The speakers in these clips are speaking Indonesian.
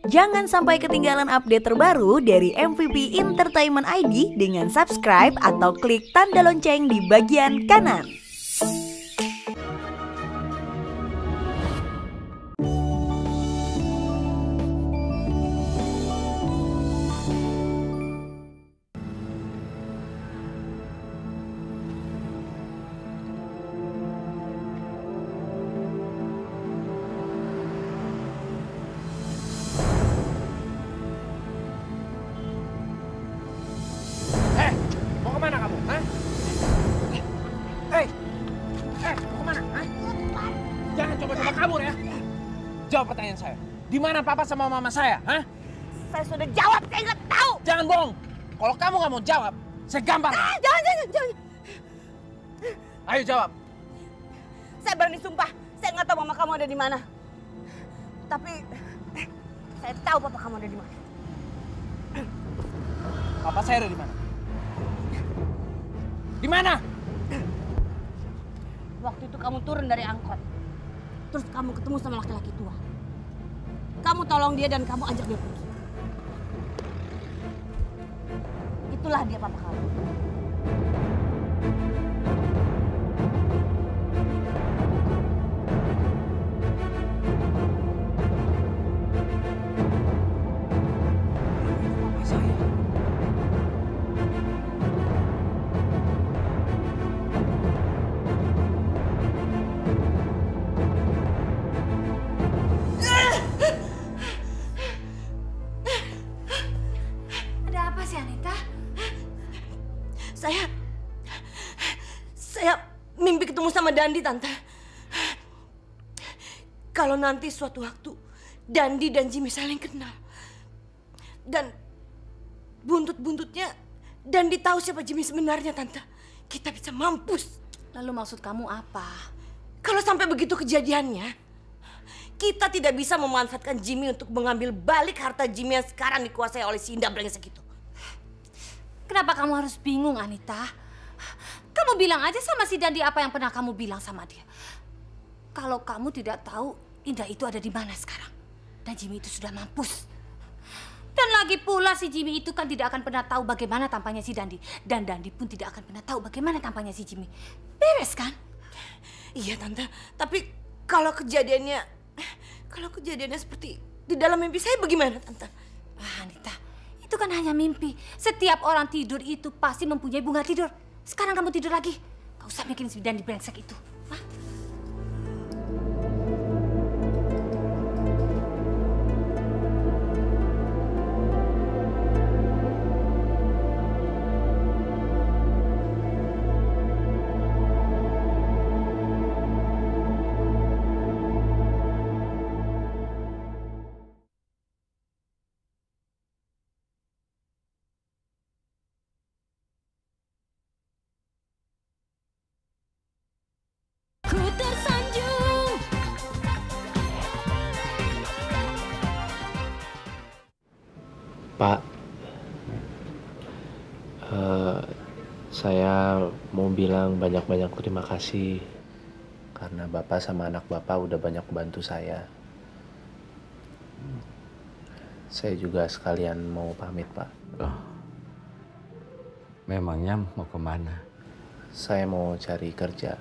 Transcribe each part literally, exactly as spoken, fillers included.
Jangan sampai ketinggalan update terbaru dari M V P Entertainment I D dengan subscribe atau klik tanda lonceng di bagian kanan. Kemana kamu? Hah? Hei! Eh, mau kemana? Hah? Jangan coba-coba kabur ya. Jawab pertanyaan saya. Di mana papa sama mama saya? Hah? Saya sudah jawab, saya nggak tahu. Jangan bohong. Kalau kamu nggak mau jawab, saya gampar. Ah, jangan, jangan, jangan. Ayo jawab. Saya berani sumpah, saya nggak tahu mama kamu ada di mana. Tapi eh, saya tahu papa kamu ada di mana. Papa saya ada di mana? Di mana? Waktu itu kamu turun dari angkot. Terus kamu ketemu sama laki-laki tua. Kamu tolong dia dan kamu ajak dia pergi. Itulah dia papa kamu. Papa saya. Saya, saya mimpi ketemu sama Dandi, Tante. Kalau nanti suatu waktu Dandi dan Jimmy saling kenal. Dan buntut-buntutnya Dandi tahu siapa Jimmy sebenarnya, Tante. Kita bisa mampus. Lalu maksud kamu apa? Kalau sampai begitu kejadiannya, kita tidak bisa memanfaatkan Jimmy untuk mengambil balik harta Jimmy yang sekarang dikuasai oleh si Indah brengsek itu. Kenapa kamu harus bingung, Anita? Kamu bilang aja sama si Dandi apa yang pernah kamu bilang sama dia. Kalau kamu tidak tahu Indah itu ada di mana sekarang. Dan Jimmy itu sudah mampus. Dan lagi pula si Jimmy itu kan tidak akan pernah tahu bagaimana tampangnya si Dandi. Dan Dandi pun tidak akan pernah tahu bagaimana tampangnya si Jimmy. Beres kan? Iya, Tante. Tapi kalau kejadiannya, kalau kejadiannya seperti di dalam mimpi saya bagaimana, Tante? Ah, Anita. Itu kan hanya mimpi. Setiap orang tidur itu pasti mempunyai bunga tidur. Sekarang kamu tidur lagi. Gak usah mikirin si Dandi brengsek itu. Hah? Pak, uh, saya mau bilang banyak-banyak terima kasih karena Bapak sama anak Bapak udah banyak bantu saya. Saya juga sekalian mau pamit, Pak. Oh, memangnya mau kemana? Saya mau cari kerja.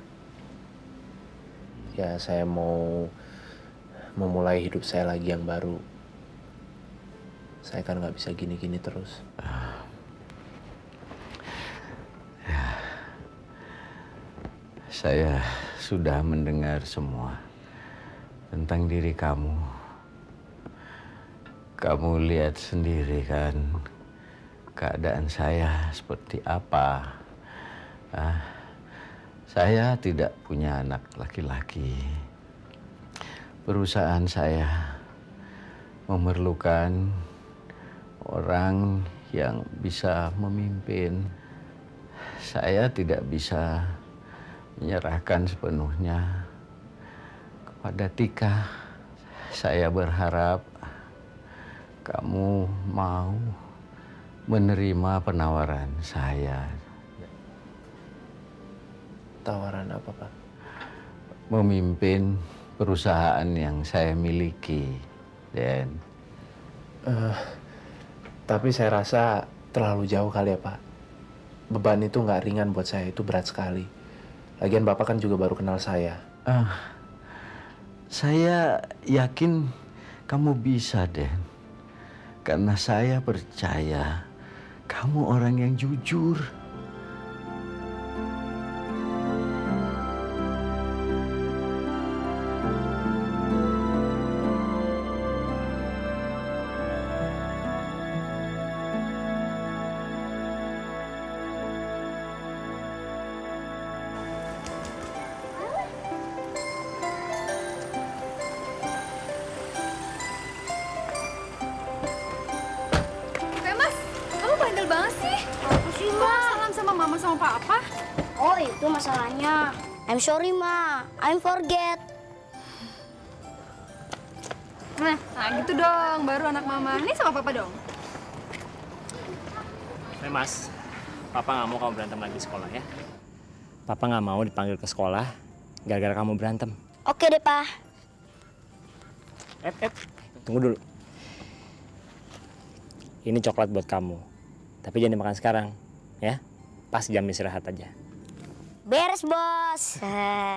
Ya, saya mau memulai hidup saya lagi yang baru. Saya kan nggak bisa gini-gini terus. Ya, saya sudah mendengar semua tentang diri kamu. Kamu lihat sendiri kan keadaan saya seperti apa. Ah, saya tidak punya anak laki-laki. Perusahaan saya memerlukan orang yang bisa memimpin. Saya tidak bisa menyerahkan sepenuhnya kepada Tika. Saya berharap kamu mau menerima penawaran saya. Tawaran apa, Pak? Memimpin perusahaan yang saya miliki, Den. Uh, tapi saya rasa terlalu jauh kali ya Pak. Beban itu nggak ringan buat saya, itu berat sekali. Lagian Bapak kan juga baru kenal saya. Uh, saya yakin kamu bisa, Den. Karena saya percaya kamu orang yang jujur. Oh, itu masalahnya. I'm sorry, Ma. I'm forget. Nah, nah gitu dong. Baru anak Mama. Ini sama Papa dong. Hey, Mas. Papa nggak mau kamu berantem lagi di sekolah ya. Papa nggak mau dipanggil ke sekolah gara-gara kamu berantem. Oke deh, Pa. Eh, eh. Tunggu dulu. Ini coklat buat kamu. Tapi jangan dimakan sekarang, ya. Pas jam istirahat aja. Beres, Bos. Udah,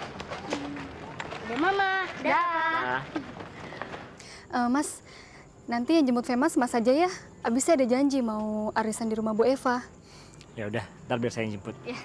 Mama. Dah. Uh, mas, nanti yang jemput Femas Mas aja ya. Abis saya ada janji mau arisan di rumah Bu Eva. Ya udah, ntar biar saya yang jemput. Ya.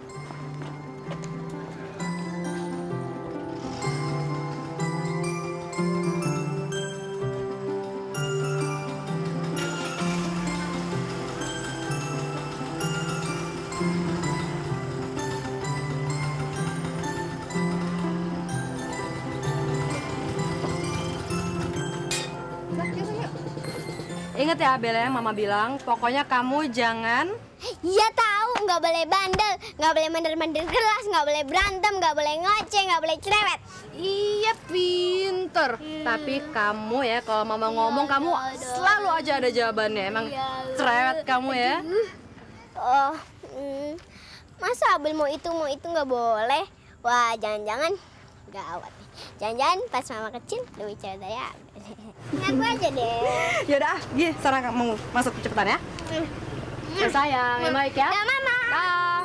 Ingat ya Bella, Mama bilang, pokoknya kamu jangan... Iya tahu, nggak boleh bandel, nggak boleh mandir-mandir gelas, nggak boleh berantem, nggak boleh ngoceh, nggak boleh cerewet. Iya pinter, hmm. Tapi kamu ya kalau Mama ngomong kamu selalu aja ada jawabannya. Emang cerewet kamu ya. Oh, hmm. Masa Abel mau itu mau itu nggak boleh? Wah jangan-jangan gawat. Jangan-jangan pas Mama kecil lebih cerewet ya. Ngaku aja deh. Yaudah, gini, sana kamu masuk cepetan ya. Hmm. Ya, sayang, yang baik ya. Ya, Mama. Dah.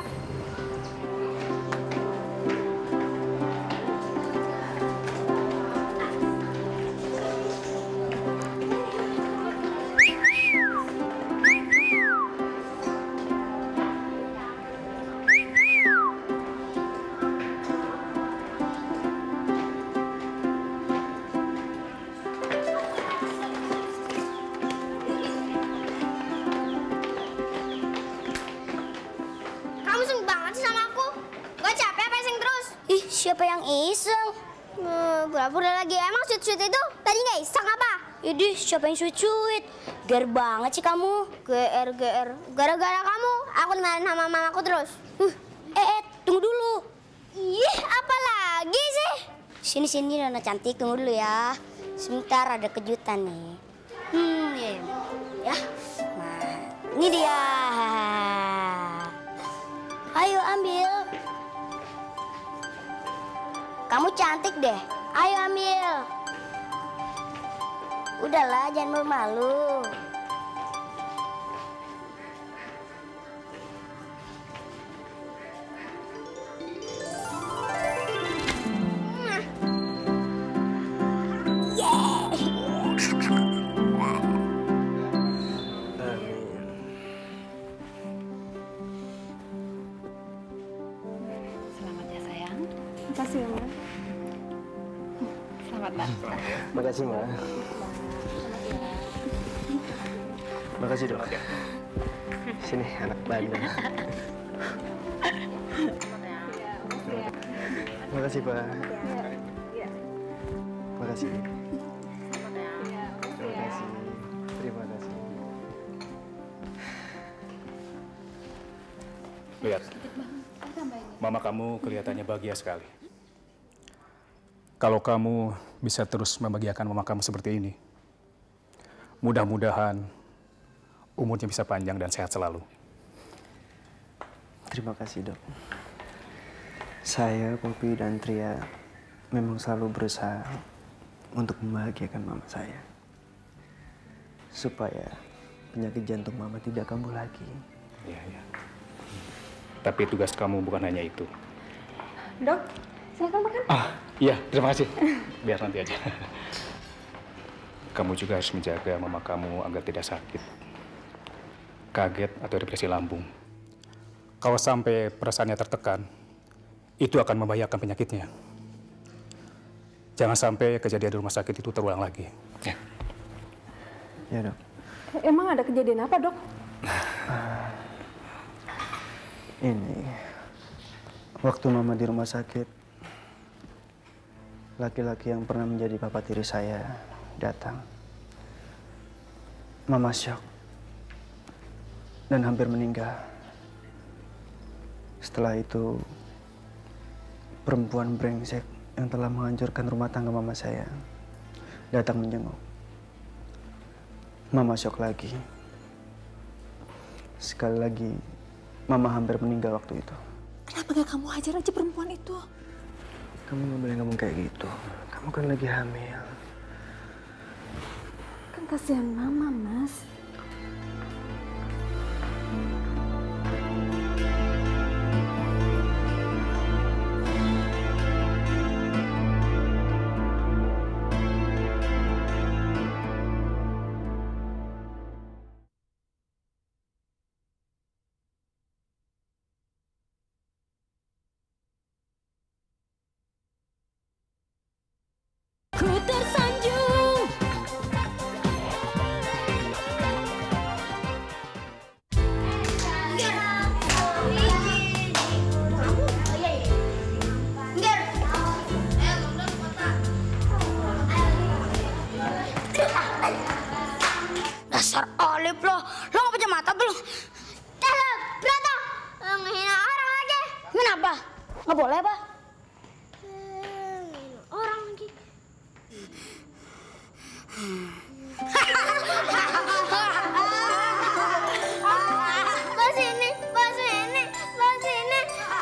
Siapa yang iseng? Pura-pura lagi. Emang sweet-sweet itu tadi nggak iseng apa? Idih, siapa yang sweet-sweet? Ger banget sih kamu. G R G R. Gara-gara kamu, aku dimarahin sama mamaku terus. Uh, eh, eh, tunggu dulu. Ih, apa lagi sih? Sini-sini, Nona cantik. Tunggu dulu ya. Sebentar, ada kejutan nih. Hmm, ya. Ya. Nah, ini dia. Ayo ambil. Kamu cantik deh. Ayo ambil. Udahlah, jangan malu-malu. Makasih ya, Ma. Selamat, Mbak. Makasih, Mbak. Makasih, Dok. Sini, anak bandel. Makasih, Pak. Makasih. Terima kasih. Terima kasih. Lihat, mama kamu kelihatannya bahagia sekali. Kalau kamu bisa terus membahagiakan mama kamu seperti ini, mudah-mudahan umurnya bisa panjang dan sehat selalu. Terima kasih, Dok. Saya, Poppy, dan Tria memang selalu berusaha untuk membahagiakan mama saya. supaya penyakit jantung mama tidak kambuh lagi. Iya, iya. Tapi tugas kamu bukan hanya itu. Dok, silakan makan. Ah, iya, terima kasih. Biar nanti aja. Kamu juga harus menjaga mama kamu agar tidak sakit, kaget atau depresi lambung. Kalau sampai perasaannya tertekan, itu akan membahayakan penyakitnya. Jangan sampai kejadian di rumah sakit itu terulang lagi. Ya. Ya, Dok. Emang ada kejadian apa, Dok? Ini, waktu mama di rumah sakit, laki-laki yang pernah menjadi papa tiri saya datang. Mama syok dan hampir meninggal. Setelah itu, perempuan brengsek yang telah menghancurkan rumah tangga mama saya datang menjenguk. Mama syok lagi. Sekali lagi, mama hampir meninggal waktu itu. Kenapa gak kamu hajar aja perempuan itu? Kamu gak boleh ngomong kayak gitu. Kamu kan lagi hamil. Kan kasihan mama, Mas. Ku tersanjung. Dasar Olip lo, lo gak punya mata belum? Dasar berata, ngehina orang aja. Kenapa? Gak boleh apa? Orang lagi. Pas ini, pas ini, pas ini.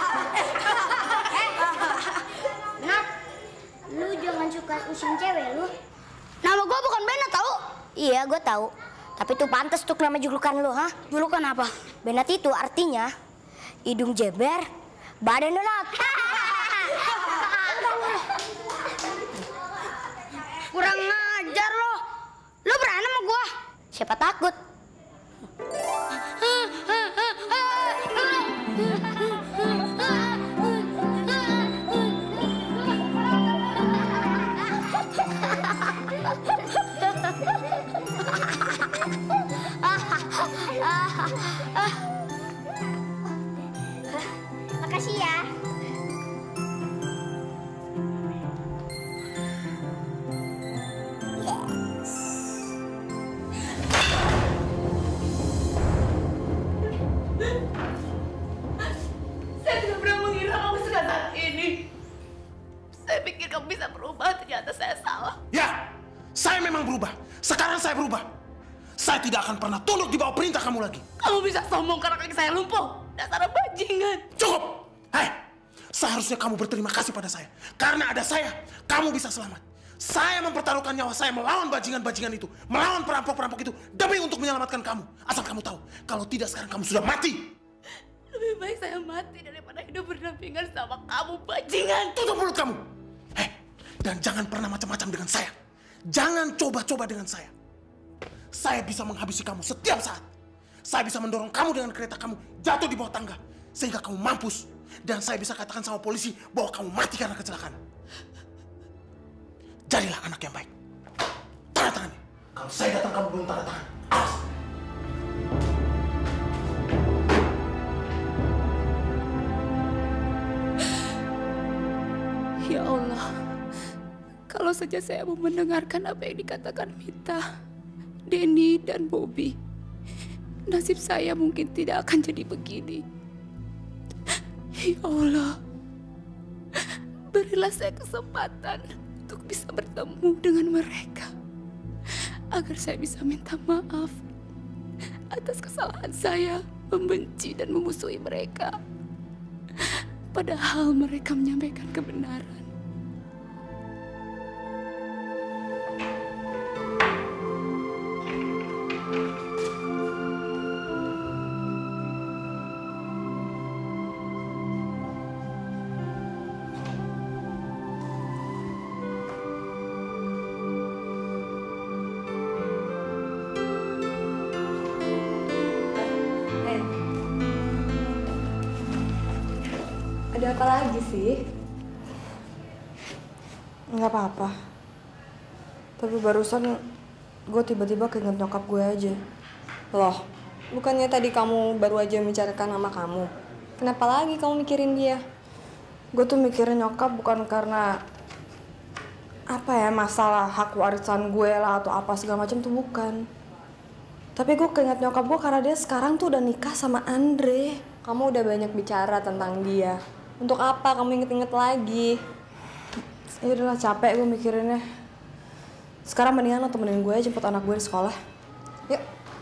Nat, lu jangan suka usung cewek lu. Nama gua bukan Benat tahu? Iya, gua tahu. Tapi itu pantas tuh nama julukan lu, ha? Julukan apa? Benat itu artinya hidung jeber, badan donat. Kurang ngajar lo. Lo berani sama gua? Siapa takut? Makasih ya. Saya tidak pernah mengira kamu sekasar ini. Saya pikir kamu bisa berubah, ternyata saya salah. Ya, saya memang berubah. Sekarang saya berubah. Saya tidak akan pernah tunduk di bawah perintah kamu lagi. Kamu bisa sombong karena kaki saya lumpuh. Dasar bajingan. Cukup! Hei, seharusnya kamu berterima kasih pada saya. Karena ada saya, kamu bisa selamat. Saya mempertaruhkan nyawa saya melawan bajingan-bajingan itu. Melawan perampok-perampok itu. Demi untuk menyelamatkan kamu. Asal kamu tahu, kalau tidak sekarang kamu sudah mati. Lebih baik saya mati daripada hidup berdampingan sama kamu, bajingan. Tutup mulut kamu. Hei, dan jangan pernah macam-macam dengan saya. Jangan coba-coba dengan saya. Saya bisa menghabisi kamu setiap saat. Saya bisa mendorong kamu dengan kereta kamu jatuh di bawah tangga. Sehingga kamu mampus. Dan saya bisa katakan sama polisi bahwa kamu mati karena kecelakaan. Jadilah anak yang baik. Tanda tangannya. Kalau saya datang kamu belum tanda tangan. Awas. Ya Allah, kalau saja saya mau mendengarkan apa yang dikatakan Mita, Denny, dan Bobby, nasib saya mungkin tidak akan jadi begini. Ya Allah, berilah saya kesempatan untuk bisa bertemu dengan mereka, agar saya bisa minta maaf atas kesalahan saya membenci dan memusuhi mereka. Padahal mereka menyampaikan kebenaran. Kenapa lagi sih? Nggak apa-apa. Tapi barusan gue tiba-tiba keinget nyokap gue aja. Loh, bukannya tadi kamu baru aja membicarakan nama kamu? Kenapa lagi kamu mikirin dia? Gue tuh mikirin nyokap bukan karena apa ya, masalah hak warisan gue lah atau apa segala macam tuh bukan. Tapi gue keinget nyokap gue karena dia sekarang tuh udah nikah sama Andre. Kamu udah banyak bicara tentang dia. Untuk apa kamu inget-inget lagi? Ya udahlah, capek gue mikirinnya. Sekarang mendingan lo temenin gue jemput anak gue di sekolah. Yuk.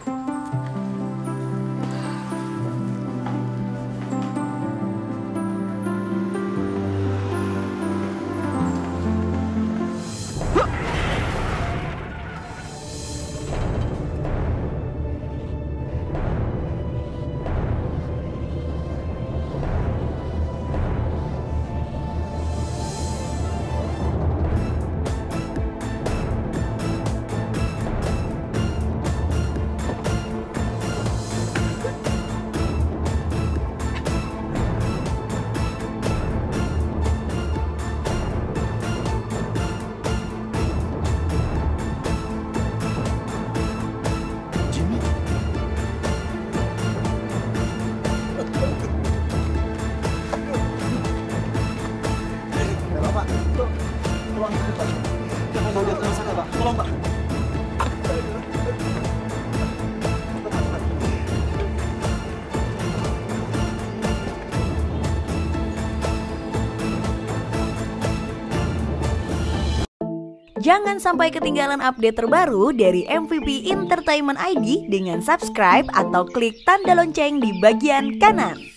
Jangan sampai ketinggalan update terbaru dari M V P Entertainment I D dengan subscribe atau klik tanda lonceng di bagian kanan.